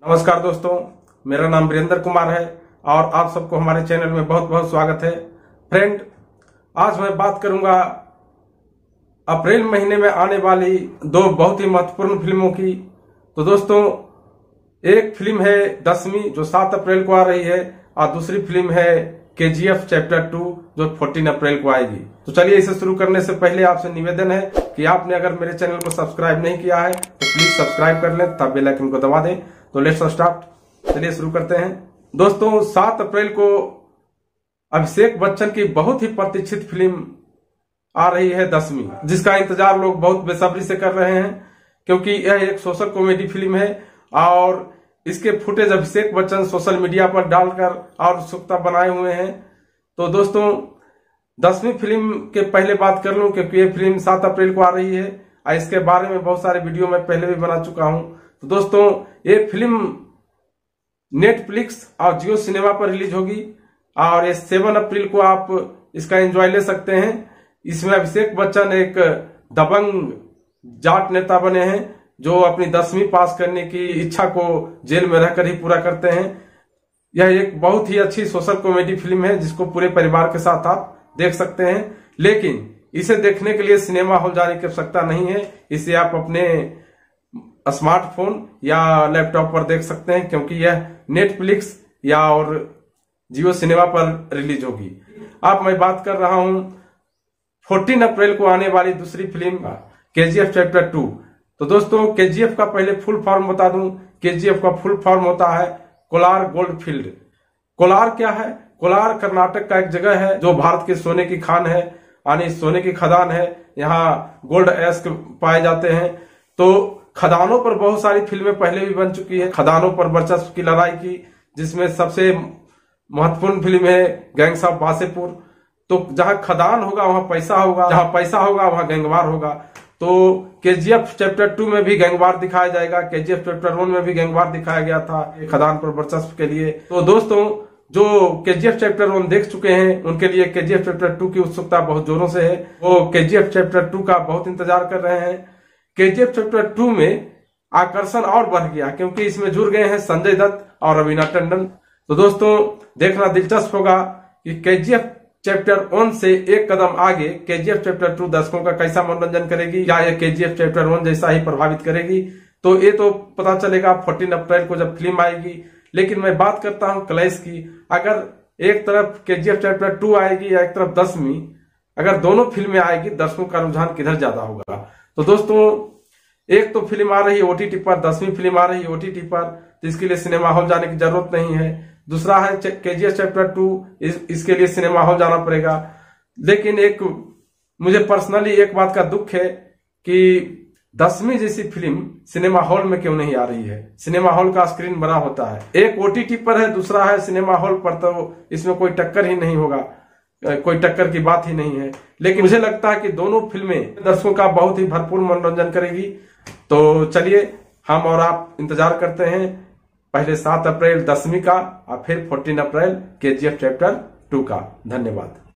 नमस्कार दोस्तों, मेरा नाम वीरेंद्र कुमार है और आप सबको हमारे चैनल में बहुत बहुत स्वागत है। फ्रेंड, आज मैं बात करूंगा अप्रैल महीने में आने वाली दो बहुत ही महत्वपूर्ण फिल्मों की। तो दोस्तों, एक फिल्म है 10वीं जो 7 अप्रैल को आ रही है और दूसरी फिल्म है KGF चैप्टर 2 जो 14 अप्रैल को आएगी। तो चलिए, इसे शुरू करने से पहले आपसे निवेदन है कि आपने अगर मेरे चैनल को सब्सक्राइब नहीं किया है तो प्लीज सब्सक्राइब कर लें, तब बेल आइकन को दबा दें। तो लेट्स स्टार्ट, चलिए शुरू करते हैं। दोस्तों, 7 अप्रैल को अभिषेक बच्चन की बहुत ही प्रतीक्षित फिल्म आ रही है 10वीं, जिसका इंतजार लोग बहुत बेसब्री से कर रहे हैं, क्योंकि यह एक सोशल कॉमेडी फिल्म है और इसके footage Abhishek Bachchan social media पर डालकर और उत्सुकता बनाए हुए हैं। तो दोस्तों, 10वीं फिल्म के पहले बात कर लूं, क्योंकि ये फिल्म 7 अप्रैल को आ रही है और इसके बारे में बहुत सारे वीडियो मैं पहले भी बना चुका हूं। तो दोस्तों, ये फिल्म नेटफ्लिक्स और जियो सिनेमा पर रिलीज होगी और ये 7 अप्रैल को आप इसका एंजॉय ले सकते हैं। इसमें अभिषेक बच्चन एक दबंग जाट नेता बने हैं जो अपनी 10वीं पास करने की इच्छा को जेल में रहकर ही पूरा करते हैं। यह एक बहुत ही अच्छी सोशल कॉमेडी फिल्म है जिसको पूरे परिवार के साथ आप देख सकते हैं, लेकिन इसे देखने के लिए सिनेमा हॉल जाने की आवश्यकता नहीं है। इसे आप अपने स्मार्टफोन या लैपटॉप पर देख सकते हैं, क्योंकि यह नेटफ्लिक्स या और जियो सिनेमा पर रिलीज होगी। अब मैं बात कर रहा हूं 14 अप्रैल को आने वाली दूसरी फिल्म KGF चैप्टर 2। तो दोस्तों, KGF का पहले फुल फॉर्म बता दूं। KGF का फुल फॉर्म होता है कोलार गोल्ड फील्ड। कोलार क्या है? कोलार कर्नाटक का एक जगह है जो भारत के सोने की खान है, यानी सोने की खदान है। यहाँ गोल्ड एस्क पाए जाते हैं। तो खदानों पर बहुत सारी फिल्में पहले भी बन चुकी है, खदानों पर वर्चस्व की लड़ाई की, जिसमें सबसे महत्वपूर्ण फिल्म है गैंग्स ऑफ वासेपुर। तो जहां खदान होगा वहां पैसा होगा, जहां पैसा होगा वहां गैंगवार होगा। तो KGF चैप्टर 2 में भी गैंगवार दिखाया जाएगा। KGF चैप्टर 1 में भी गैंगवार दिखाया गया था खदान पर वर्चस्व के लिए। तो दोस्तों, जो KGF चैप्टर 1 देख चुके हैं उनके लिए KGF चैप्टर 2 की उत्सुकता बहुत जोरों से है। वो KGF चैप्टर 2 का बहुत इंतजार कर रहे हैं। KGF चैप्टर 2 में आकर्षण और बढ़ गया, क्योंकि इसमें जुड़ गए हैं संजय दत्त और रवीना टंडन। तो दोस्तों, देखना दिलचस्प होगा कि KGF चैप्टर 1 से एक कदम आगे KGF चैप्टर 2 दर्शकों का कैसा मनोरंजन करेगी, या ये KGF चैप्टर 1 जैसा ही प्रभावित करेगी। तो ये तो पता चलेगा 14 अप्रैल को जब फिल्म आएगी। लेकिन मैं बात करता हूं क्लैश की। अगर एक तरफ KGF चैप्टर 2 आएगी या एक तरफ 10वीं, अगर दोनों फिल्में आएगी, दर्शकों का रुझान किधर ज्यादा होगा? तो दोस्तों, एक तो फिल्म आ रही है OTT पर, 10वीं फिल्म आ रही है OTT पर, तो इसके लिए सिनेमा हॉल जाने की जरूरत नहीं है। दूसरा है KGF चैप्टर 2, इसके लिए सिनेमा हॉल जाना पड़ेगा। लेकिन एक मुझे पर्सनली एक बात का दुख है कि 10वीं जैसी फिल्म सिनेमा हॉल में क्यों नहीं आ रही है। सिनेमा हॉल का स्क्रीन बड़ा होता है, एक OTT पर है, दूसरा है सिनेमा हॉल पर, तो इसमें कोई टक्कर ही नहीं होगा, कोई टक्कर की बात ही नहीं है। लेकिन मुझे लगता है कि दोनों फिल्में दर्शकों का बहुत ही भरपूर मनोरंजन करेगी। तो चलिए, हम और आप इंतजार करते हैं पहले 7 अप्रैल 10वीं का और फिर 14 अप्रैल KGF चैप्टर 2 का। धन्यवाद।